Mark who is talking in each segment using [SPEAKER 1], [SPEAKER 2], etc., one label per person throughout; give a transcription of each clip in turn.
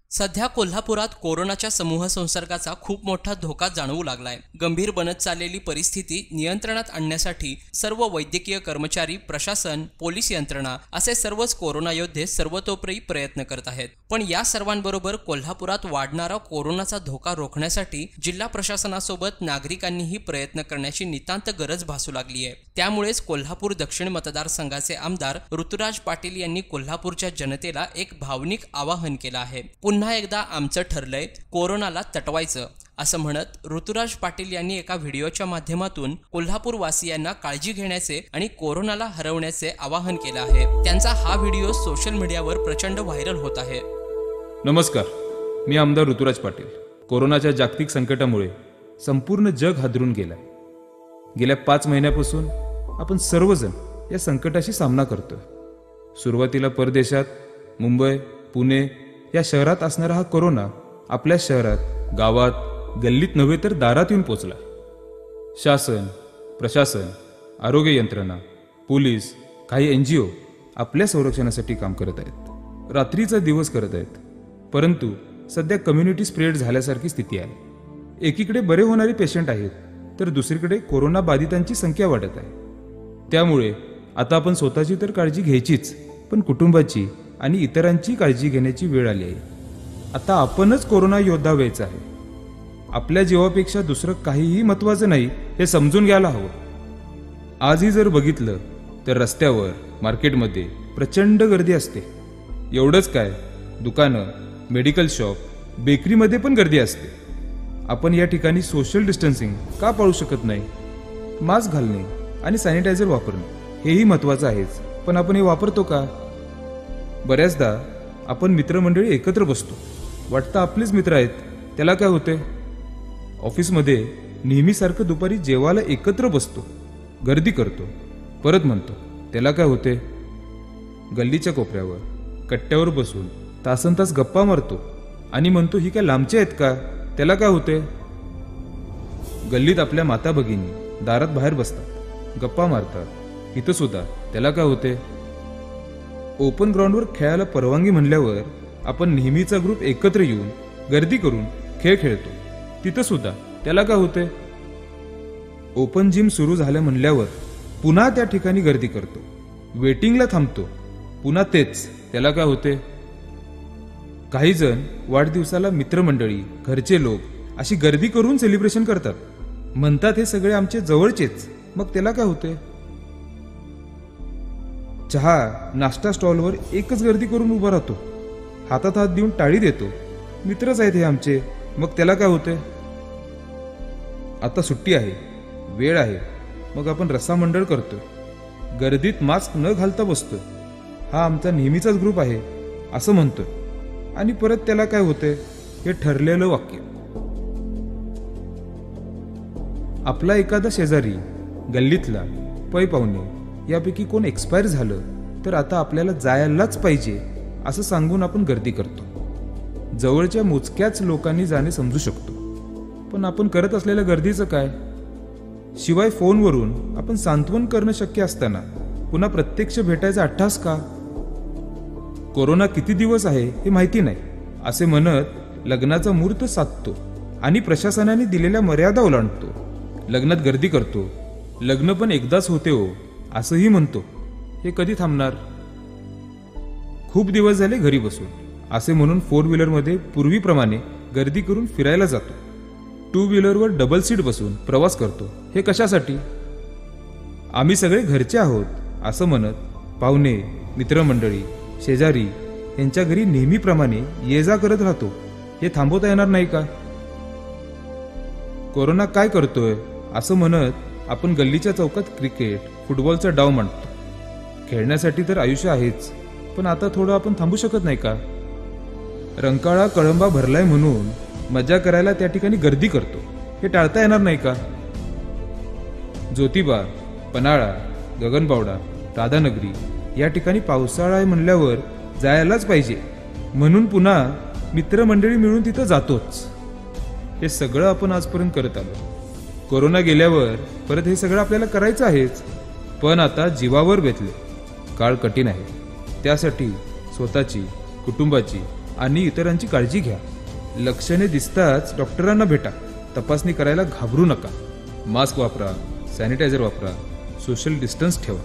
[SPEAKER 1] सध्या कोल्हापुरात कोरोनाच्या समूह संसर्गाचा खूप मोठा धोका जाणवू लागलाय। गंभीर बनत चाललेली परिस्थिती नियंत्रणात आणण्यासाठी सर्व वैद्यकीय कर्मचारी, प्रशासन, पोलीस यंत्रणा असे सर्वच कोरोना योद्धे सर्वतोपरी प्रयत्न करत आहेत। पण या सर्वांबरोबर कोल्हापुरात वाढणारा कोरोनाचा धोका रोखण्यासाठी जिल्हा प्रशासनासोबत नागरिकांनीही प्रयत्न करण्याची नितांत गरज भासू लागली आहे। त्यामुळेच कोल्हापूर दक्षिण मतदारसंघाचे आमदार ऋतुराज पाटील यांनी कोल्हापूरच्या जनतेला एक भावनिक आवाहन केलं आहे। पुन्हा एकदा आमचं ठरलंय कोरोनाला तटवायचं असं म्हणत ऋतुराज पाटील यांनी एका व्हिडिओच्या माध्यमातून कोल्हापूर वासियांना काळजी घेण्याचे आणि कोरोनाला हरवण्याचे आवाहन केलं आहे। त्यांचा हा व्हिडिओ सोशल मीडियावर प्रचंड व्हायरल होत आहे।
[SPEAKER 2] नमस्कार, मी आमदार ऋतुराज पाटील। कोरोनाच्या जागतिक संकटामुळे संपूर्ण जग हादरून गेलाय। गेल्या 5 महिन्यापासून आपण सर्वजण या संकटाशी सामना करतोय। सुरुवातीला परदेशात मुंबई, पुणे या शहरात असणारा हा कोरोना आपल्या शहरात, गावात, गल्लीत नव्हे तर दारात येऊन पोचला। शासन, प्रशासन, आरोग्य यंत्रणा, पोलीस, काही NGO आपल्या संरक्षणासाठी काम करत आहेत, रात्रीचा दिवस करत आहेत। परंतु सध्या कम्युनिटी स्प्रेड झाल्यासारखी स्थिती आहे। एकीकडे बरे होणारे पेशंट आहेत तर दुसरीकडे कोरोना बाधितांची संख्या वाढत आहे। त्यामुळे आता आपण स्वतःची तर काळजी घ्यायचीच, पण कुटुंबाची आणि इतरांची काळजी घेण्याची वेळ आली आहे। आता आपणच कोरोना योद्धा व्हायचं आहे। आपल्या जीवापेक्षा दुसरं काहीही महत्त्वाचं नाही हे समजून घ्यायला हवं। आजही जर बघितलं तर रस्त्यावर, मार्केटमध्ये प्रचंड गर्दी असते। एवढंच काय, दुकानं, मेडिकल शॉप, बेकरीमध्ये पण गर्दी असते। आपण या ठिकाणी सोशल डिस्टन्सिंग का पाळू शकत नाही? मास्क घालणे आणि सॅनिटायझर वापरणे हेही महत्त्वाचं आहेच, पण आपण हे वापरतो का? बऱ्याचदा आपण मित्रमंडळी एकत्र बसतो, वाटतं आपलेच मित्र आहेत, त्याला काय होते? ऑफिसमध्ये नेहमीसारखं दुपारी जेवायला एकत्र बसतो, गर्दी करतो, परत म्हणतो त्याला काय होते? गल्लीच्या कोपऱ्यावर कट्ट्यावर बसून तासनतास गप्पा मारतो आणि म्हणतो ही काय लांबचे आहेत का? त्याला काय होते? गल्लीत आपल्या माता भगिनी दारात बाहेर बसतात, गप्पा मारतात, इथं सुद्धा त्याला काय होते? ओपन ग्राउंडवर खेळायला परवानगी म्हणल्यावर आपण नेहमीचा ग्रुप एकत्र येऊन गर्दी करून खेळ खेळतो, तिथं सुद्धा त्याला काय होते? ओपन जिम सुरू झालं म्हणल्यावर पुन्हा त्या ठिकाणी गर्दी करतो, वेटिंगला थांबतो, पुन्हा तेच, त्याला काय होते? काही जण वाढदिवसाला मित्रमंडळी, घरचे लोक अशी गर्दी करून सेलिब्रेशन करतात, म्हणतात हे सगळे आमचे जवळचेच, मग त्याला काय होते? चहा, नाश्ता स्टॉलवर एकच गर्दी करून उभा राहतो, हातात हात देऊन टाळी देतो, मित्रच आहेत हे आमचे, मग त्याला काय होते? आता सुट्टी आहे, वेळ आहे, मग आपण रस्सामंडळ करतोय, गर्दीत मास्क न घालता बसतोय, हा आमचा नेहमीचाच ग्रुप आहे असं म्हणतोय, आणि परत त्याला काय होते? हे ठरलेलं वाक्य। आपला एखादा शेजारी, गल्लीतला, पै पाहुणे यापैकी कोण एक्सपायर झालं तर आता आपल्याला जायलाच पाहिजे असं सांगून आपण गर्दी करतो। जवळच्या मोजक्याच लोकांनी जाणे समजू शकतो, पण आपण करत असलेल्या गर्दीचं काय? शिवाय फोनवरून आपण सांत्वन करणं शक्य असताना पुन्हा प्रत्यक्ष भेटायचा अट्टास का? कोरोना किती दिवस आहे हे माहिती नाही असे म्हणत लग्नाचा मुहूर्त साधतो आणि प्रशासनाने दिलेल्या मर्यादा ओलांडतो, लग्नात गर्दी करतो, लग्न पण एकदाच होते हो असंही म्हणतो। हे कधी थांबणार? खूप दिवस झाले घरी बसून असे म्हणून 4 व्हीलरमध्ये पूर्वीप्रमाणे गर्दी करून फिरायला जातो, 2 व्हीलरवर डबल सीट बसून प्रवास करतो, हे कशासाठी? आम्ही सगळे घरचे आहोत असं म्हणत पाहुणे, मित्रमंडळी, शेजारी यांच्या घरी नेहमीप्रमाणे ये जा करत राहतो, हे थांबवता येणार नाही का? कोरोना काय करतोय असं म्हणत आपण गल्लीच्या चौकात क्रिकेट, फुटबॉलचा डाव मांडतो। खेळण्यासाठी तर आयुष्य आहेच, पण आता थोडं आपण थांबू शकत नाही का? रंकाळा कळंबा भरलाय म्हणून मजा करायला त्या ठिकाणी गर्दी करतो, हे टाळता येणार नाही का? ज्योतिबा, पन्हाळा, गगनबावडा, राधानगरी या ठिकाणी पावसाळा आहे म्हणल्यावर जायलाच पाहिजे म्हणून पुन्हा मित्रमंडळी मिळून तिथं जातोच। हे सगळं आपण आजपर्यंत करत आलो। कोरोना गेल्यावर परत हे सगळं आपल्याला करायचं आहेच, पण आता जीवावर बेतले, काळ कठीण आहे। त्यासाठी स्वतःची, कुटुंबाची आणि इतरांची काळजी घ्या. लक्षणे दिसताच डॉक्टरांना भेटा. तपासणी करायला घाबरू नका. मास्क वापरा, सॅनिटायझर वापरा, सोशल डिस्टन्स ठेवा.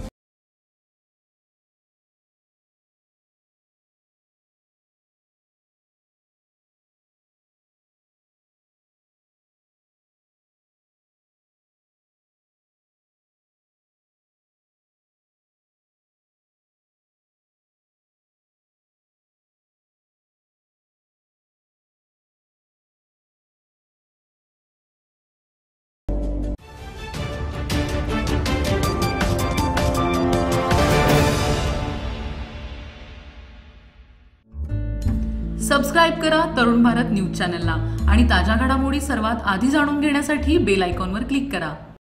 [SPEAKER 3] सबस्क्राईब करा तरुण भारत न्यूज चॅनलला आणि ताज्या घडामोडी सर्वात आधी जाणून घेण्यासाठी बेल आयकॉनवर क्लिक करा.